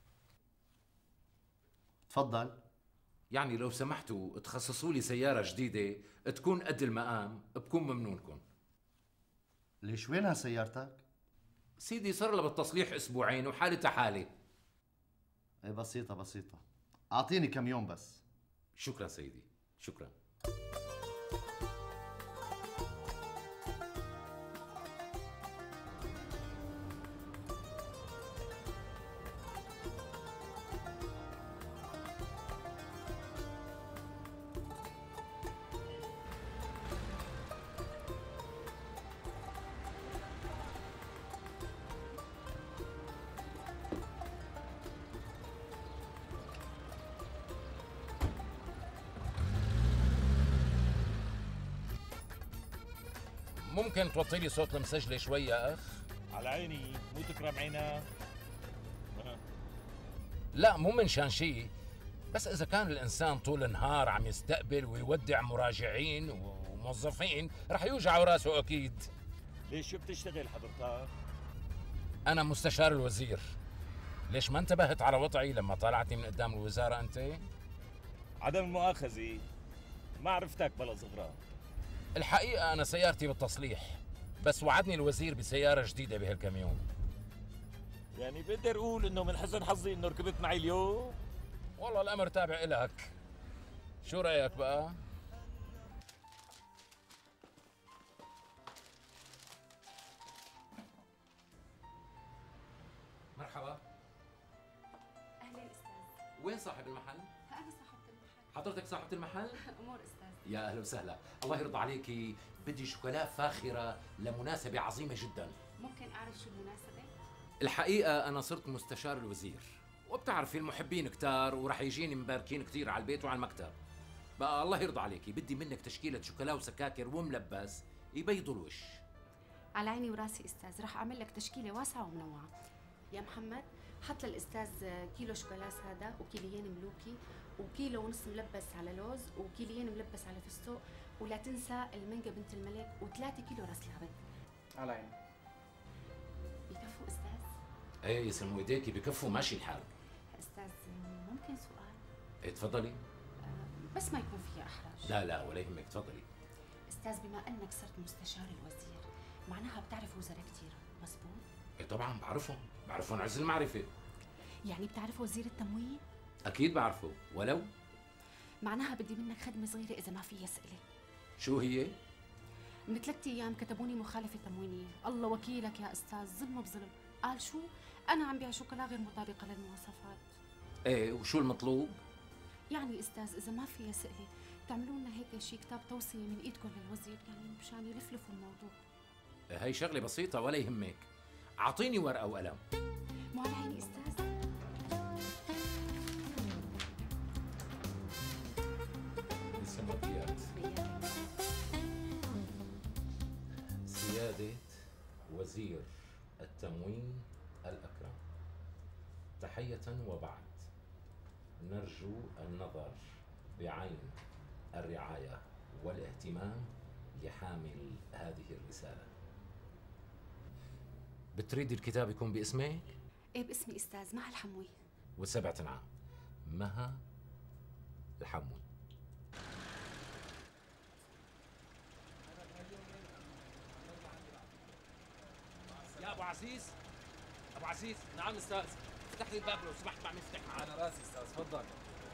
تفضل. يعني لو سمحتوا تخصصوا لي سيارة جديدة تكون قد المقام، بكون ممنونكم. ليش وينها سيارتك؟ سيدي صار لها بالتصليح اسبوعين وحالتها حالة. ايه بسيطة بسيطة، اعطيني كم يوم بس. شكرا سيدي، شكرا. ممكن توطي لي صوت المسجله شوي يا اخ؟ على عيني، مو تكرم عينك. لا مو من شان شيء، بس اذا كان الانسان طول النهار عم يستقبل ويودع مراجعين وموظفين رح يوجع راسه اكيد. ليش شو بتشتغل حضرتك؟ انا مستشار الوزير. ليش ما انتبهت على وضعي لما طلعتني من قدام الوزاره انت؟ عدم المؤاخذه، ما عرفتك بلا صغرى. الحقيقة أنا سيارتي بالتصليح، بس وعدني الوزير بسيارة جديدة بهالكم يوم. يعني بقدر أقول إنه من حسن حظي إنه ركبت معي اليوم؟ والله الأمر تابع إلك. شو رأيك بقى؟ مرحبا. أهلا أستاذ. وين صاحب المحل؟ أنا صاحبة المحل. حضرتك صاحبة المحل؟ أمور أستاذ. يا أهلا وسهلا، الله يرضى عليكي، بدي شوكولا فاخرة لمناسبة عظيمة جدا. ممكن أعرف شو المناسبة؟ الحقيقة أنا صرت مستشار الوزير، وبتعرفي المحبين كتار ورح يجيني مباركين كتير على البيت وعلى المكتب. بقى الله يرضى عليكي، بدي منك تشكيلة شوكولا وسكاكر وملبس يبيضوا الوش. على عيني وراسي أستاذ، رح أعمل لك تشكيلة واسعة ومنوعة. يا محمد حط للأستاذ كيلو شوكولا سادة وكيليين ملوكي وكيلو ونص ملبس على لوز وكيليين ملبس على فستق، ولا تنسى المانجا بنت الملك وثلاثة كيلو راس العبد. على عيني. ايه يسلموا ايديكي، بكفوا ماشي الحال. استاذ ممكن سؤال؟ ايه تفضلي. بس ما يكون فيها احراج. لا لا ولا يهمك، تفضلي. استاذ بما انك صرت مستشار الوزير معناها بتعرف وزراء كثير، مزبوط؟ ايه طبعا بعرفهم، بعرفهم عز المعرفه. يعني بتعرف وزير التموين؟ اكيد بعرفه، ولو معناها بدي منك خدمه صغيره اذا ما في اسئله. شو هي؟ من ثلاث ايام كتبوني مخالفه تموينيه، الله وكيلك يا استاذ، ظلم بظلم. قال شو؟ انا عم بيع شوكولا غير مطابقه للمواصفات. ايه وشو المطلوب؟ يعني استاذ اذا ما في اسئله تعملوا لنا هيك شي كتاب توصيه من ايدكم للوزير، يعني مشان يلفلفوا الموضوع. هي شغله بسيطه ولا يهمك، اعطيني ورقه وقلم. مو على عيني استاذ. السمكيات. سيادة وزير التموين الأكرم، تحية وبعد، نرجو النظر بعين الرعاية والاهتمام لحامل هذه الرسالة. بتريد الكتاب يكون باسمك؟ ايه باسمي استاذ، مها الحموي. وسبعة نعم، مها الحموي. يا ابو عزيز، ابو عزيز. نعم استاذ. افتح لي الباب لو سمحت، مع مفتاح معي. على راسي استاذ، تفضل.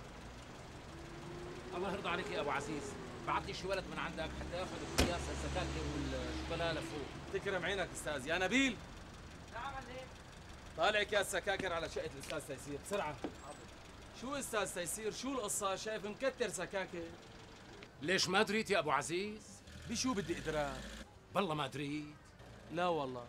الله يرضى عليك يا ابو عزيز، بعت لي شي ولد من عندك حتى ياخذ اكياس السكاكر والشوكولا لفوق. تكرم عينك استاذ. يا نبيل. نعم عليك. طالع اكياس سكاكر على شقه الاستاذ تيسير بسرعه. شو استاذ تيسير، شو القصه؟ شايف مكتر سكاكر. ليش ما دريت يا ابو عزيز؟ بشو بدي ادراك؟ والله ما دريت. لا والله.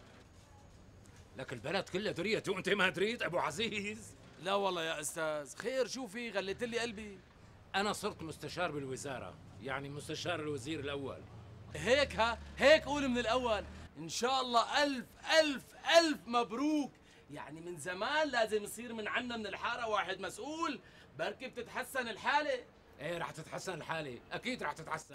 لك البلد كلها دريت وانت ما دريت ابو عزيز؟ لا والله يا استاذ. خير شو في؟ غليت لي قلبي. انا صرت مستشار بالوزاره، يعني مستشار الوزير الاول. هيك ها؟ هيك قول من الاول. ان شاء الله الف الف الف مبروك. يعني من زمان لازم يصير من عنا من الحاره واحد مسؤول، بركي بتتحسن الحاله. ايه رح تتحسن الحاله، اكيد رح تتحسن.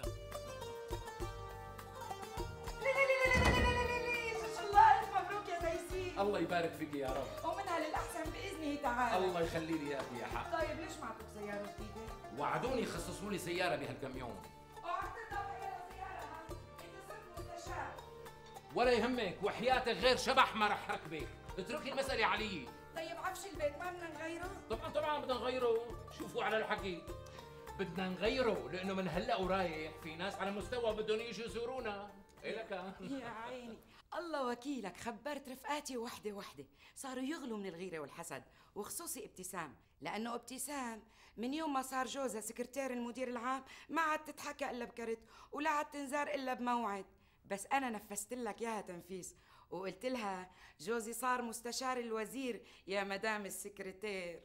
الله يبارك فيك يا رب. ومنها للأحسن بإذنه تعالى. الله يخلي لي اياك يا حق. طيب ليش ما عندك سيارة جديدة؟ وعدوني يخصصوا لي سيارة بهالكم يوم. اوعى تنطر يا سيارة، أنت صرت مستشار. ولا يهمك، وحياتك غير شبح ما رح ركبك، اتركي المسألة علي. طيب عفش البيت ما بدنا نغيره؟ طبعا طبعا بدنا نغيره، شوفوا على الحكي. بدنا نغيره لأنه من هلا ورايح في ناس على مستوى بدهم يجوا يزورونا. إلك يا عيني، الله وكيلك، خبرت رفقاتي وحده وحده صاروا يغلوا من الغيره والحسد، وخصوصي ابتسام، لانه ابتسام من يوم ما صار جوزها سكرتير المدير العام ما عاد تتحكى الا بكرت ولا عاد تنزار الا بموعد. بس انا نفذت لك اياها تنفيذ وقلت لها جوزي صار مستشار الوزير يا مدام السكرتير.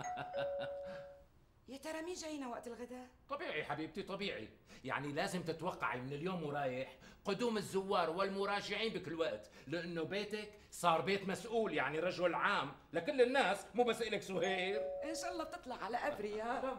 يا ترى مين جاينا وقت الغداء؟ طبيعي حبيبتي طبيعي، يعني لازم تتوقعي من اليوم ورايح قدوم الزوار والمراجعين بكل وقت، لأنه بيتك صار بيت مسؤول، يعني رجل عام لكل الناس، مو بس إلك سهير. إن شاء الله بتطلع على قبري يا رب.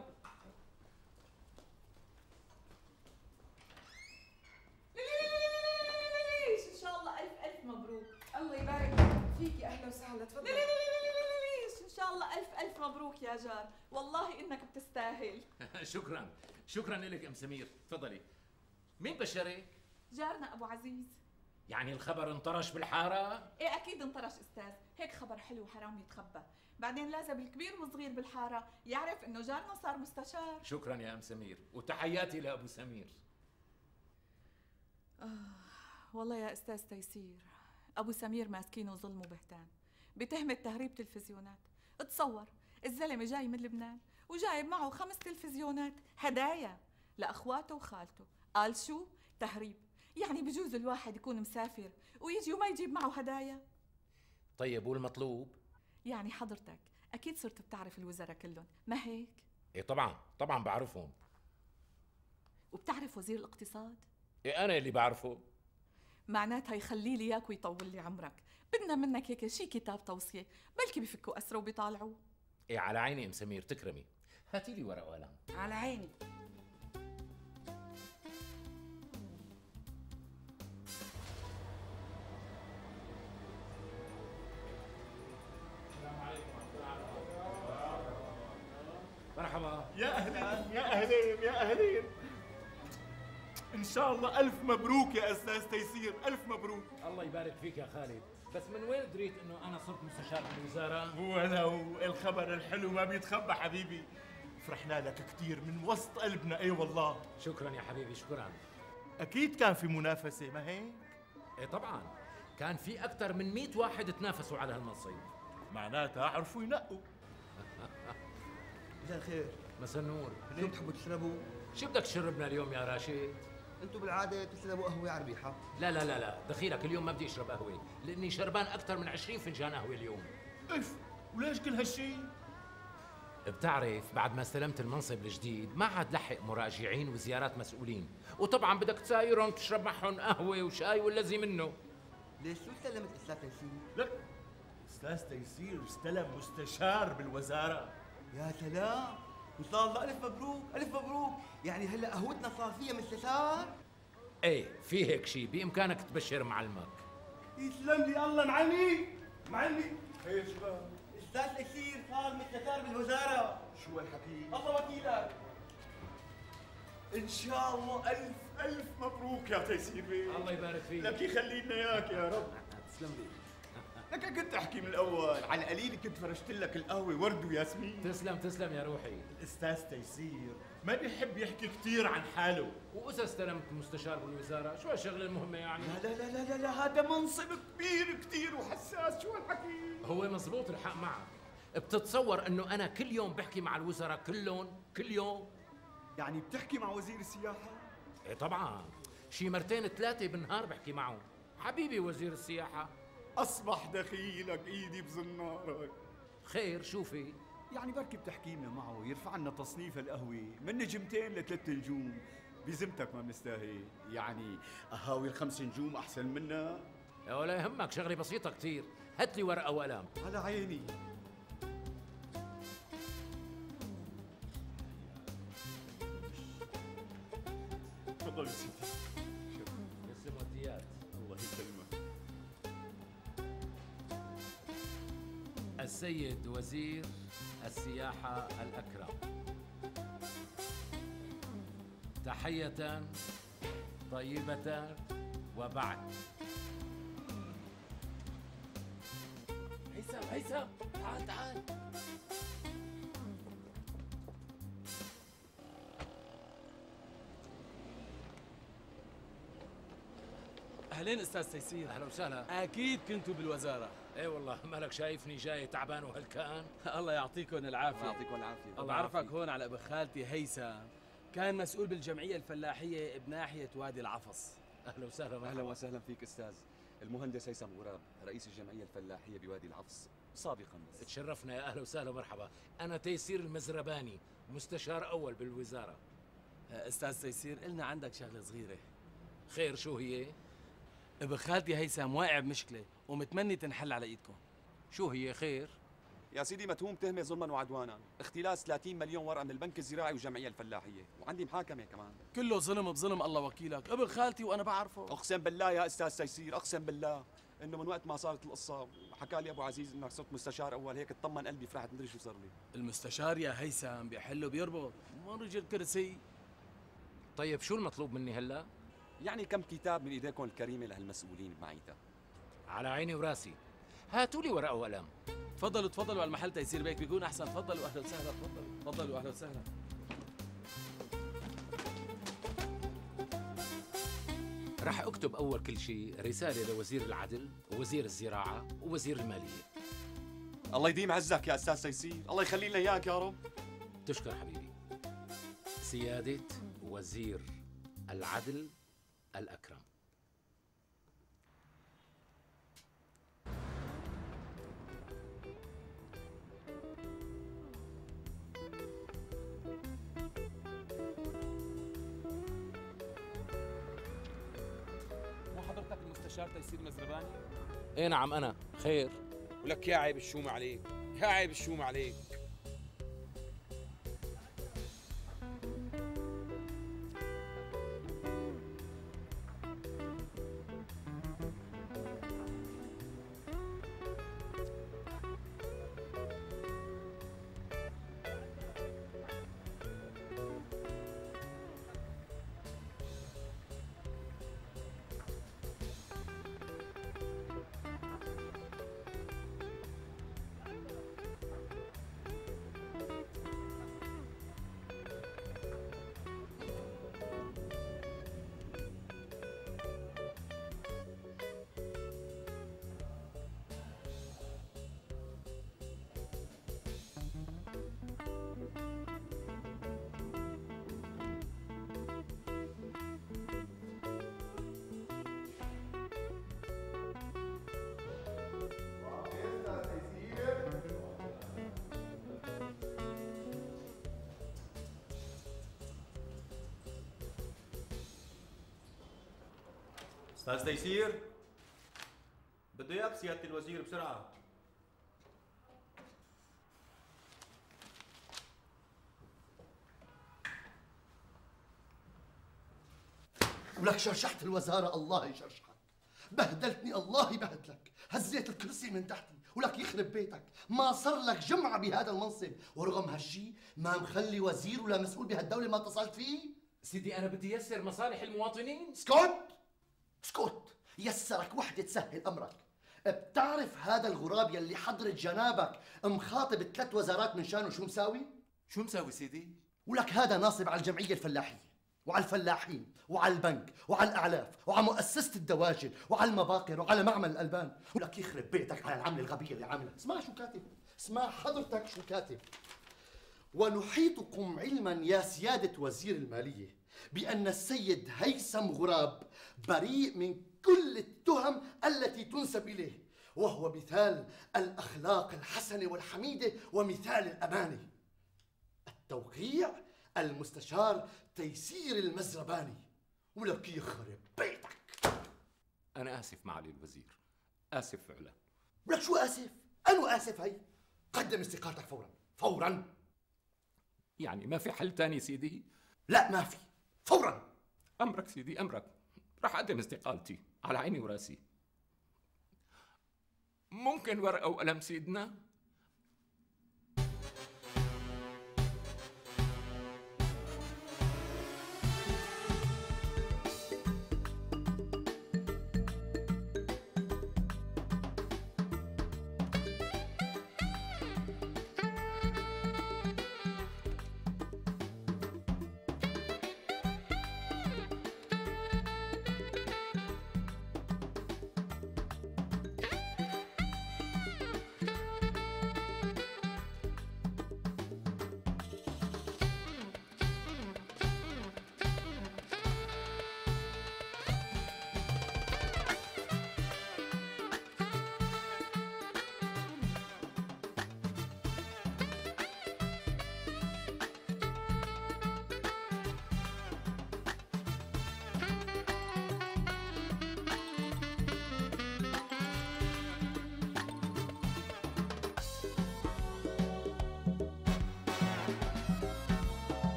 ليش إن شاء الله ألف ألف مبروك. الله يبارك فيكي، أهلا وسهلا، تفضلي. ليش إن شاء الله ألف ألف مبروك يا جار، والله إنك بتستاهل. شكرا شكرا لك ام سمير، تفضلي. مين بشرك؟ جارنا أبو عزيز. يعني الخبر انطرش بالحارة؟ ايه اكيد انطرش استاذ، هيك خبر حلو وحرام يتخبى، بعدين لازم الكبير والصغير بالحارة يعرف انه جارنا صار مستشار. شكرا يا ام سمير، وتحياتي لابو سمير. آه والله يا استاذ تيسير، ابو سمير ماسكينه ظلم وبهتان بتهمة تهريب تلفزيونات. اتصور الزلمة جاي من لبنان وجايب معه خمس تلفزيونات هدايا لاخواته وخالته، قال شو؟ تهريب. يعني بجوز الواحد يكون مسافر ويجي وما يجيب معه هدايا. طيب والمطلوب؟ يعني حضرتك اكيد صرت بتعرف الوزراء كلهم، ما هيك؟ ايه طبعا طبعا بعرفهم. وبتعرف وزير الاقتصاد؟ ايه انا اللي بعرفه. معناتها يخلي لي اياك ويطول لي عمرك، بدنا منك هيك شي كتاب توصية، بلكي بفكوا اسره وبيطالعوا. ايه على عيني ام سمير، تكرمي. هاتي لي ورقه وقلم. على عيني. يا اهلين يا اهلين يا اهلين. ان شاء الله الف مبروك يا استاذ تيسير، الف مبروك. الله يبارك فيك يا خالد، بس من وين دريت انه انا صرت مستشار بالوزاره؟ ولو الخبر الحلو ما بيتخبى حبيبي. فرحنا لك كثير من وسط قلبنا. اي والله. شكرا يا حبيبي شكرا. اكيد كان في منافسه ما هيك؟ ايه طبعا، كان في اكثر من مئة واحد تنافسوا على هالمنصب. معناتها عرفوا ينقوا. مساء الخير. مساء النور. شو بتحبوا تشربوا؟ شو بدك تشربنا اليوم يا راشد؟ انتم بالعاده بتشربوا قهوه على الريحه. لا لا لا لا، دخيلك اليوم ما بدي اشرب قهوه، لاني شربان اكثر من عشرين فنجان قهوه اليوم. اف، وليش كل هالشيء؟ بتعرف بعد ما استلمت المنصب الجديد ما عاد لحق مراجعين وزيارات مسؤولين، وطبعا بدك تسايرهم تشرب معهم قهوه وشاي والذي منه. ليش شو استلمت استاذ تيسير؟ لا استاذ تيسير استلم مستشار بالوزاره. يا سلام، ان شاء الله الف مبروك الف مبروك. يعني هلا قهوتنا صار فيها مستشار؟ ايه في هيك شيء، بامكانك تبشر معلمك. يسلم لي الله معلمي معلمي. هي شباب استاذ تيسير صار مستشار بالوزاره. شو هالحكي؟ الله وكيلك. ان شاء الله الف الف مبروك يا تيسير بيه. الله يبارك فيك. لك يخلي لنا اياك يا رب. تسلم لي. لك كنت احكي من الاول، على القليل كنت فرشت لك القهوه ورد وياسمين. تسلم تسلم يا روحي. الاستاذ تيسير ما بيحب يحكي كثير عن حاله. واذا استلمت مستشار بالوزاره شو هالشغله المهمه يعني؟ لا لا لا لا لا هذا منصب كبير كثير وحساس. شو هالحكي؟ هو مزبوط الحق معك. بتتصور انه انا كل يوم بحكي مع الوزراء كلهم كل يوم؟ يعني بتحكي مع وزير السياحه؟ ايه طبعا، شي مرتين ثلاثه بالنهار بحكي معه. حبيبي وزير السياحه. اصبح دخيلك ايدي بزنارك. خير شو في؟ يعني بركي بتحكي لنا معه يرفع لنا تصنيف القهوه من نجمتين لثلاث نجوم. بذمتك ما بنستاهل؟ يعني قهاوي الخمس نجوم احسن منا؟ ولا يهمك، شغله بسيطه كثير، هات لي ورقه وقلم. على عيني. تفضل يا سيدي. يسلم وديات. الله يسلمك. السيد وزير السياحة الأكرم، تحية طيبة وبعد. هيثم هيثم تعال تعال. اهلين استاذ تيسير. اهلا وسهلا. اكيد كنتوا بالوزاره. ايه والله، مالك شايفني جاي تعبان وهلكان؟ الله يعطيكم العافيه. الله يعطيكم العافيه. الله بعرفك هون على ابن خالتي هيثم، كان مسؤول بالجمعيه الفلاحيه بناحيه وادي العفص. اهلا وسهلا. اهلا وسهلا فيك استاذ. المهندس هيثم غراب رئيس الجمعيه الفلاحيه بوادي العفص سابقا. بس تشرفنا، يا اهلا وسهلا ومرحبا. انا تيسير المزرباني، مستشار اول بالوزاره. استاذ تيسير، قلنا عندك شغله صغيره. خير شو هي؟ ابن خالتي هيثم واقع بمشكله ومتمني تنحل على ايدكم. شو هي خير؟ يا سيدي متهوم تهمه ظلما وعدوانا، اختلاس ثلاثين مليون ورقه من البنك الزراعي والجمعيه الفلاحيه، وعندي محاكمه كمان. كله ظلم بظلم الله وكيلك، ابن خالتي وانا بعرفه. اقسم بالله يا استاذ تيسير، اقسم بالله انه من وقت ما صارت القصه حكى لي ابو عزيز انك صرت مستشار اول، هيك اطمن قلبي فرحت مدري شو صار لي. المستشار يا هيثم بيحل وبيربط، مو رجل كرسي. طيب شو المطلوب مني هلا؟ يعني كم كتاب من ايديكم الكريمه لهالمسؤولين بمعيتها. على عيني وراسي. هاتوا لي ورقه وقلم. تفضلوا تفضلوا على المحل تيسير بيك بيكون احسن. تفضلوا اهلا وسهلا. تفضلوا تفضلوا اهلا وسهلا. رح اكتب اول كل شيء رساله لوزير العدل ووزير الزراعه ووزير الماليه. الله يديم عزك يا استاذ تيسير، الله يخلي لنا اياك يا رب. تشكر حبيبي. سياده وزير العدل الأكرم. مو حضرتك المستشار تيسير مزرباني؟ ايه نعم انا. خير؟ ولك يا عيب الشوم عليك، يا عيب الشوم عليك. استاذ تيسير بده اياك سياده الوزير بسرعه. ولك شرشحت الوزاره، الله يشرشحك. بهدلتني، الله يبهدلك. هزيت الكرسي من تحتي، ولك يخرب بيتك. ما صار لك جمعه بهذا المنصب، ورغم هالشي ما مخلي وزير ولا مسؤول بهالدوله ما اتصلت فيه. سيدي انا بدي يسر مصالح المواطنين. اسكت اسكت، يسرك وحده تسهل امرك. بتعرف هذا الغراب يلي حضرة جنابك مخاطب ثلاث وزارات من شانه شو مساوي؟ شو مساوي سيدي؟ ولك هذا ناصب على الجمعيه الفلاحيه وعلى الفلاحين وعلى البنك وعلى الاعلاف وعلى مؤسسه الدواجن وعلى المباقر وعلى معمل الالبان. ولك يخرب بيتك على العمله الغبيه اللي عاملها. اسمع شو كاتب، اسمع حضرتك شو كاتب. ونحيطكم علما يا سياده وزير الماليه بان السيد هيثم غراب بريء من كل التهم التي تنسب اليه، وهو مثال الاخلاق الحسنه والحميده ومثال الامانه. التوقيع المستشار تيسير المزرباني. ولك يخرب بيتك. أنا آسف معالي الوزير، آسف فعلا. ولك شو آسف؟ أنا آسف. هي قدم استقالتك فورا فورا. يعني ما في حل تاني سيدي؟ لا ما في، فورا. أمرك سيدي أمرك، راح أقدم استقالتي على عيني وراسي. ممكن ورقة وقلم سيدنا؟